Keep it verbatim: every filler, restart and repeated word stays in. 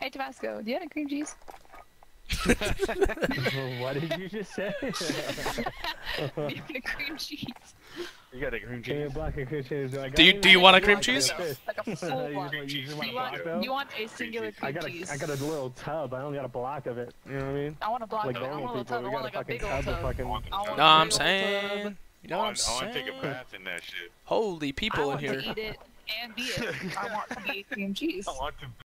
Hey Tabasco, do you have any cream cheese? What did you just say? Do you have any cream cheese? You got a cream Give me a cheese? block of cream cheese. Do, I got Do you any? do you want a You cream want cheese? like a full You block. just- you just want a You block, want, though? you want a singular cheese. cream I got cheese. a, I got a little tub. I only got a block of it. You know what I mean? I want a block Like of it. I normal want a people, little tub. I we want got like a a big fucking old tub of tub. fucking. I want No, a I'm big old tub. saying. You know I what I'm want, I want to saying? take a bath in that shit. Holy I people in want here. to eat it and be it. I want to eat cream cheese. I want to